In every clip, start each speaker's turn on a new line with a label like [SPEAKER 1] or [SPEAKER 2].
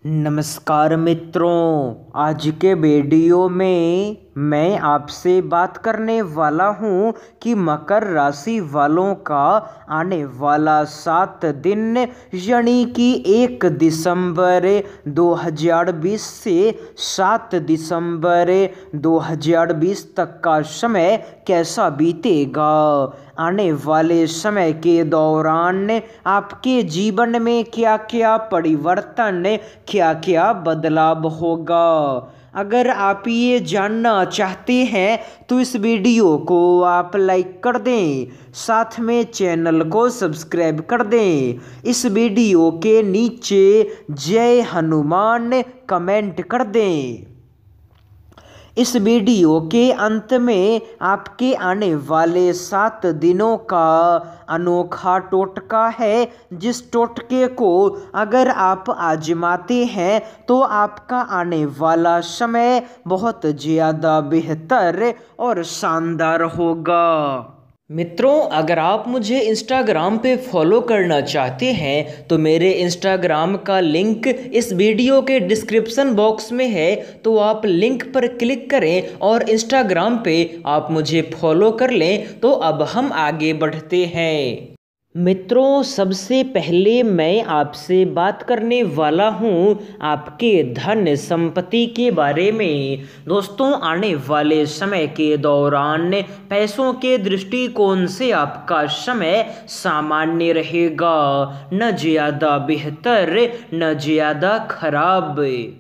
[SPEAKER 1] नमस्कार मित्रों, आज के वीडियो में मैं आपसे बात करने वाला हूं कि मकर राशि वालों का आने वाला 7 दिन यानी कि 1 दिसंबर 2020 से 7 दिसंबर 2020 तक का समय कैसा बीतेगा। आने वाले समय के दौरान आपके जीवन में क्या क्या परिवर्तन, क्या क्या बदलाव होगा। अगर आप ये जानना चाहते हैं तो इस वीडियो को आप लाइक कर दें, साथ में चैनल को सब्सक्राइब कर दें। इस वीडियो के नीचे जय हनुमान कमेंट कर दें। इस वीडियो के अंत में आपके आने वाले 7 दिनों का अनोखा टोटका है, जिस टोटके को अगर आप आजमाते हैं तो आपका आने वाला समय बहुत ज़्यादा बेहतर और शानदार होगा। मित्रों, अगर आप मुझे इंस्टाग्राम पे फॉलो करना चाहते हैं तो मेरे इंस्टाग्राम का लिंक इस वीडियो के डिस्क्रिप्शन बॉक्स में है, तो आप लिंक पर क्लिक करें और इंस्टाग्राम पे आप मुझे फॉलो कर लें। तो अब हम आगे बढ़ते हैं। मित्रों, सबसे पहले मैं आपसे बात करने वाला हूं आपके धन संपत्ति के बारे में। दोस्तों, आने वाले समय के दौरान पैसों के दृष्टिकोण से आपका समय सामान्य रहेगा, न ज़्यादा बेहतर न ज़्यादा खराब।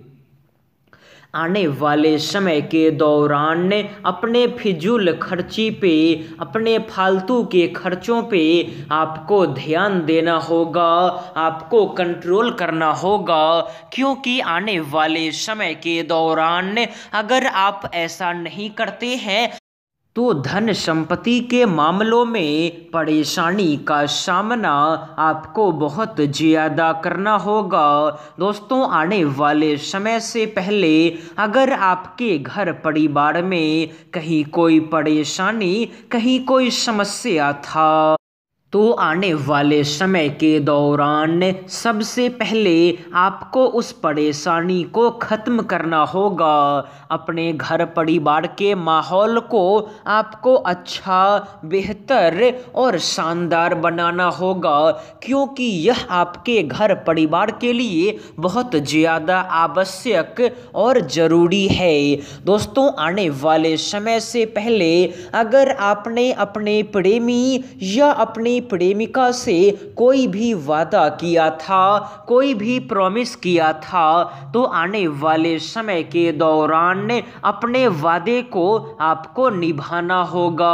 [SPEAKER 1] आने वाले समय के दौरान अपने फिजूल खर्ची पे, अपने फालतू के खर्चों पे आपको ध्यान देना होगा, आपको कंट्रोल करना होगा, क्योंकि आने वाले समय के दौरान अगर आप ऐसा नहीं करते हैं तो धन संपत्ति के मामलों में परेशानी का सामना आपको बहुत ज़्यादा करना होगा। दोस्तों, आने वाले समय से पहले अगर आपके घर परिवार में कहीं कोई परेशानी, कहीं कोई समस्या था, तो आने वाले समय के दौरान सबसे पहले आपको उस परेशानी को ख़त्म करना होगा। अपने घर परिवार के माहौल को आपको अच्छा, बेहतर और शानदार बनाना होगा, क्योंकि यह आपके घर परिवार के लिए बहुत ज़्यादा आवश्यक और ज़रूरी है। दोस्तों, आने वाले समय से पहले अगर आपने अपने प्रेमी या अपनी प्रेमिका से कोई भी वादा किया था, कोई भी प्रॉमिस किया था, तो आने वाले समय के दौरान अपने वादे को आपको निभाना होगा।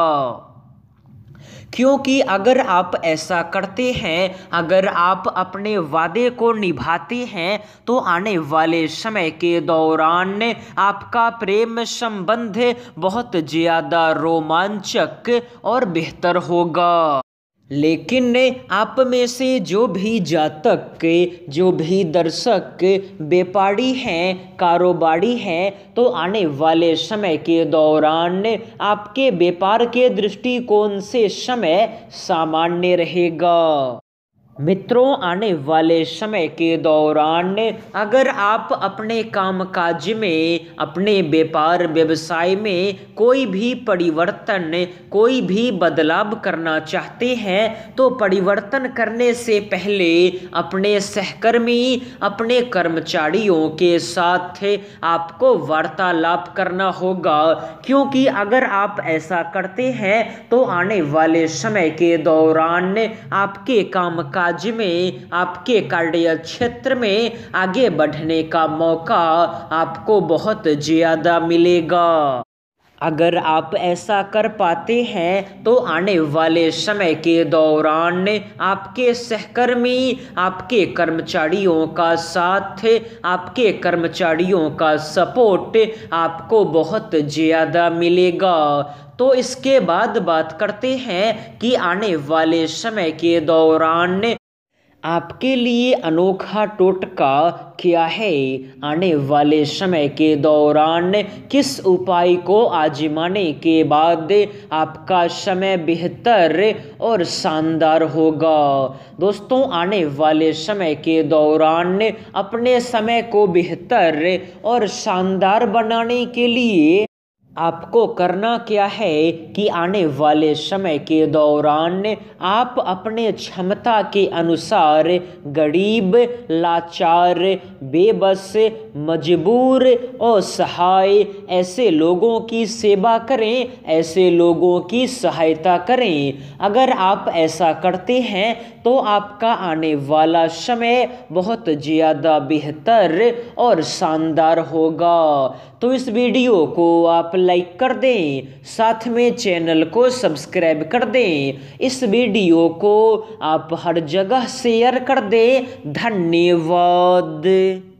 [SPEAKER 1] क्योंकि अगर आप ऐसा करते हैं, अगर आप अपने वादे को निभाते हैं, तो आने वाले समय के दौरान आपका प्रेम संबंध बहुत ज़्यादा रोमांचक और बेहतर होगा। लेकिन आप में से जो भी जातक, जो भी दर्शक व्यापारी हैं, कारोबारी हैं, तो आने वाले समय के दौरान आपके व्यापार के दृष्टिकोण से समय सामान्य रहेगा। मित्रों, आने वाले समय के दौरान अगर आप अपने कामकाज में, अपने व्यापार व्यवसाय में कोई भी परिवर्तन, कोई भी बदलाव करना चाहते हैं, तो परिवर्तन करने से पहले अपने सहकर्मी, अपने कर्मचारियों के साथ आपको वार्तालाप करना होगा, क्योंकि अगर आप ऐसा करते हैं तो आने वाले समय के दौरान आपके कामकाज में, आपके कार्य क्षेत्र में आगे बढ़ने का मौका आपको बहुत ज़्यादा मिलेगा। अगर आप ऐसा कर पाते हैं तो आने वाले समय के दौरान आपके सहकर्मी, आपके कर्मचारियों का साथ, आपके कर्मचारियों का सपोर्ट आपको बहुत ज़्यादा मिलेगा। तो इसके बाद बात करते हैं कि आने वाले समय के दौरान आपके लिए अनोखा टोटका क्या है? आने वाले समय के दौरान किस उपाय को आजमाने के बाद आपका समय बेहतर और शानदार होगा? दोस्तों, आने वाले समय के दौरान अपने समय को बेहतर और शानदार बनाने के लिए आपको करना क्या है कि आने वाले समय के दौरान आप अपने क्षमता के अनुसार गरीब, लाचार, बेबस, मजबूर और असहाय ऐसे लोगों की सेवा करें, ऐसे लोगों की सहायता करें। अगर आप ऐसा करते हैं तो आपका आने वाला समय बहुत ज़्यादा बेहतर और शानदार होगा। तो इस वीडियो को आप लाइक कर दें, साथ में चैनल को सब्सक्राइब कर दें। इस वीडियो को आप हर जगह शेयर कर दें। धन्यवाद।